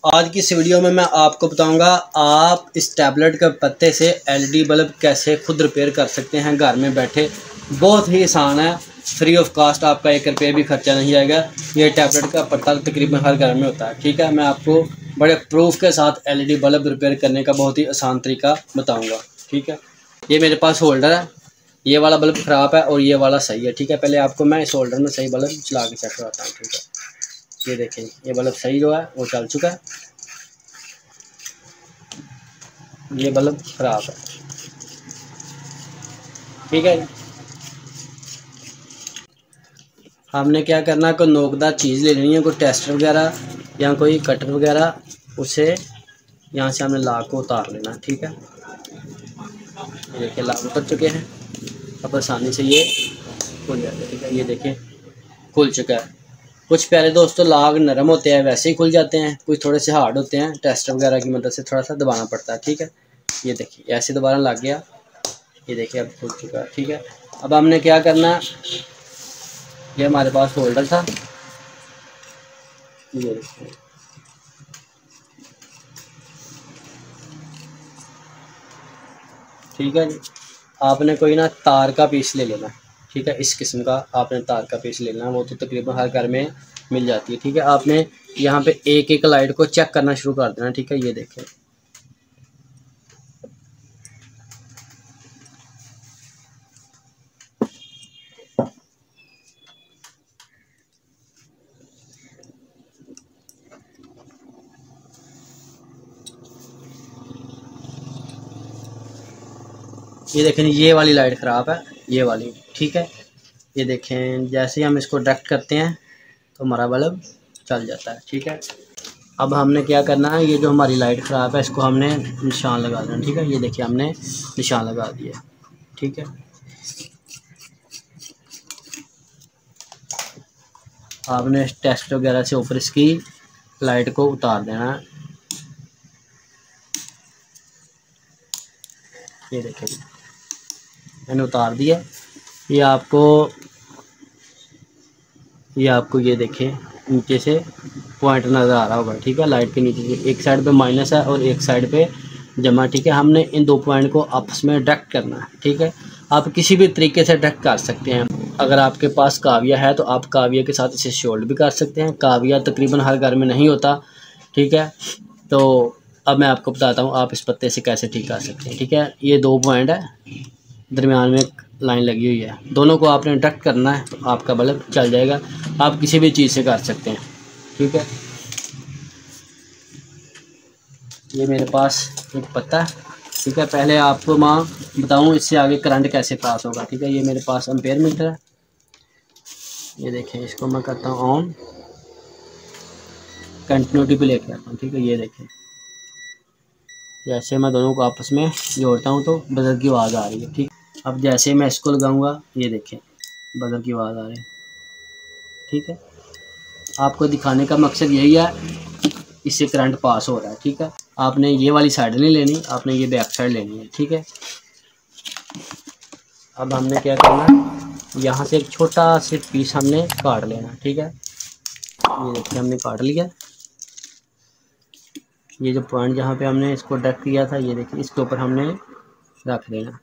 आज की इस वीडियो में मैं आपको बताऊंगा आप इस टैबलेट के पत्ते से एलईडी बल्ब कैसे खुद रिपेयर कर सकते हैं घर में बैठे। बहुत ही आसान है, फ्री ऑफ कास्ट, आपका 1 रुपये भी खर्चा नहीं आएगा। ये टैबलेट का पत्ता तकरीबन हर घर में होता है। ठीक है, मैं आपको बड़े प्रूफ के साथ एलईडी बल्ब रिपेयर करने का बहुत ही आसान तरीका बताऊँगा। ठीक है, ये मेरे पास होल्डर है, ये वाला बल्ब ख़राब है और ये वाला सही है। ठीक है, पहले आपको मैं इस होल्डर में सही बल्ब चला के चेक करवाता हूँ। ठीक है, ये देखें, ये बल्ब सही जो है वो चल चुका है, ये बल्ब ख़राब है। ठीक है, हमने क्या करना है, कोई नोकदार चीज़ ले लेनी है, कोई टेस्टर वगैरह या कोई कटर वगैरह, उसे यहाँ से हमने लाग को उतार लेना। ठीक है, ये देखिए लाग उतर चुके हैं, अब आसानी से ये खुल जाएगा। ठीक है, ये देखिए खुल चुका है। कुछ प्यारे दोस्तों लाग नरम होते हैं, वैसे ही खुल जाते हैं, कुछ थोड़े से हार्ड होते हैं, टेस्टर वगैरह की मदद से थोड़ा सा दबाना पड़ता है। ठीक है, ये देखिए ऐसे दोबारा लग गया, ये देखिए अब खुल चुका है। ठीक है, अब हमने क्या करना है, ये हमारे पास होल्डर था, ये देखिए ठीक है जी, आपने कोई ना तार का पीस ले लेना। ठीक है, इस किस्म का आपने तार का पीस ले लेना, वो तो तकरीबन हर घर में मिल जाती है। ठीक है, आपने यहाँ पे एक एक लाइट को चेक करना शुरू कर देना। ठीक है, ये देखें, ये देखें ये वाली लाइट ख़राब है, ये वाली। ठीक है, ये देखें जैसे ही हम इसको डायरेक्ट करते हैं तो हमारा बल्ब चल जाता है। ठीक है, अब हमने क्या करना है, ये जो हमारी लाइट ख़राब है इसको हमने निशान लगा देना। ठीक है, ये देखिए हमने निशान लगा दिया। ठीक है, आपने टेस्ट वगैरह से ऊपर इसकी लाइट को उतार देना है। ये देखिए मैंने उतार दिया। ये आपको ये देखें नीचे से पॉइंट नज़र आ रहा होगा। ठीक है, लाइट के नीचे से एक साइड पे माइनस है और एक साइड पे जमा। ठीक है, हमने इन दो पॉइंट को आपस में डायरेक्ट करना है। ठीक है, आप किसी भी तरीके से डायरेक्ट कर सकते हैं। अगर आपके पास काविया है तो आप काविया के साथ इसे शोल्ड भी कर सकते हैं। काविया तकरीबन हर घर में नहीं होता। ठीक है, तो अब मैं आपको बताता हूँ आप इस पत्ते से कैसे ठीक कर सकते हैं। ठीक है, ये 2 पॉइंट है, दरमियान में एक लाइन लगी हुई है, दोनों को आपने डायरेक्ट करना है तो आपका बल्ब चल जाएगा। आप किसी भी चीज़ से कर सकते हैं। ठीक है, ये मेरे पास एक पत्ता है। ठीक है, पहले आपको मैं बताऊं इससे आगे करंट कैसे पास होगा। ठीक है, ये मेरे पास एम्पेयर मीटर है, ये देखें, इसको मैं करता हूँ ऑन, कंटिन्यूटी पे लेके आता हूँ। ठीक है, ये देखें जैसे मैं दोनों को आपस में जोड़ता हूँ तो बजर की आवाज़ आ रही है। ठीक, अब जैसे मैं इसको लगाऊंगा ये देखें बजर की आवाज़ आ रही है। ठीक है, आपको दिखाने का मकसद यही है, इससे करंट पास हो रहा है। ठीक है, आपने ये वाली साइड नहीं लेनी, आपने ये बैक साइड लेनी है। ठीक है, अब हमने क्या करना है, यहाँ से एक छोटा सा पीस हमने काट लेना। ठीक है, ये देखिए हमने काट लिया। ये जो पॉइंट जहाँ पे हमने इसको डक किया था, ये देखिए इसके ऊपर हमने रख देना।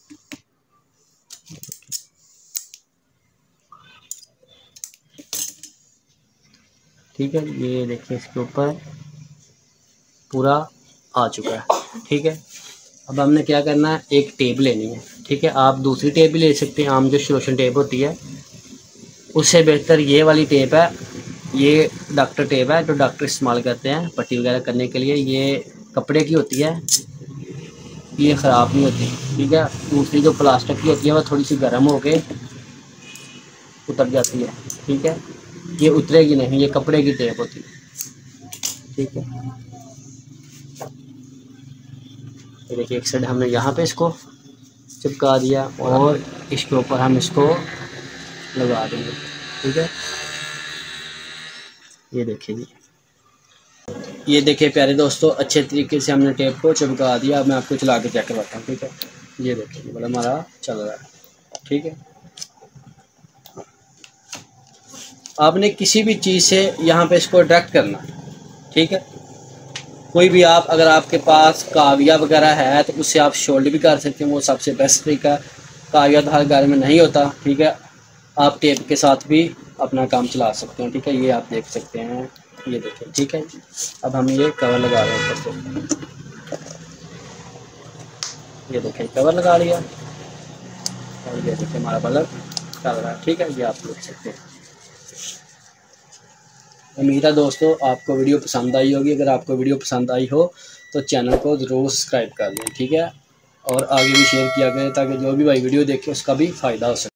ठीक है, ये देखिए इसके ऊपर पूरा आ चुका है। ठीक है, अब हमने क्या करना है, एक टेप लेनी है। ठीक है, आप दूसरी टेप भी ले सकते हैं, आम जो शोषण टेप होती है उससे बेहतर ये वाली टेप है। ये डॉक्टर टेप है जो डॉक्टर इस्तेमाल करते हैं पट्टी वगैरह करने के लिए, ये कपड़े की होती है, ये ख़राब नहीं होती। ठीक है, दूसरी जो प्लास्टिक की होती है वो थोड़ी सी गर्म होके उतर जाती है। ठीक है, ये उतरेगी नहीं, ये कपड़े की टेप होती है। ठीक है, ये देखिए एक साइड हमने यहाँ पे इसको चिपका दिया और इसके ऊपर हम इसको लगा देंगे। ठीक है, ये देखिए जी, ये देखिए प्यारे दोस्तों अच्छे तरीके से हमने टेप को चिपका दिया। अब मैं आपको चला के चेक करवाता हूँ। ठीक है, ये देखिए बड़ा हमारा चल रहा है। ठीक है, आपने किसी भी चीज़ से यहाँ पे इसको डायरेक्ट करना। ठीक है, कोई भी आप अगर आपके पास काविया वगैरह है तो उससे आप शोल्ड भी कर सकते हैं, वो सबसे बेस्ट तरीका है। काविया तो हर घर में नहीं होता, ठीक है, आप टेप के साथ भी अपना काम चला सकते हैं, ठीक है। ये आप देख सकते हैं, ये देखें, ठीक है। अब हम ये कवर लगा रहे हैं ऊपर से, ये देखें कवर लगा लिया और ये देखिए हमारा बल्ब चल रहा है, ठीक है। ये आप देख सकते हैं। उम्मीद है दोस्तों आपको वीडियो पसंद आई होगी। अगर आपको वीडियो पसंद आई हो तो चैनल को ज़रूर सब्सक्राइब कर लें, ठीक है, और आगे भी शेयर किया करें ताकि जो भी भाई वीडियो देखे उसका भी फ़ायदा हो सके।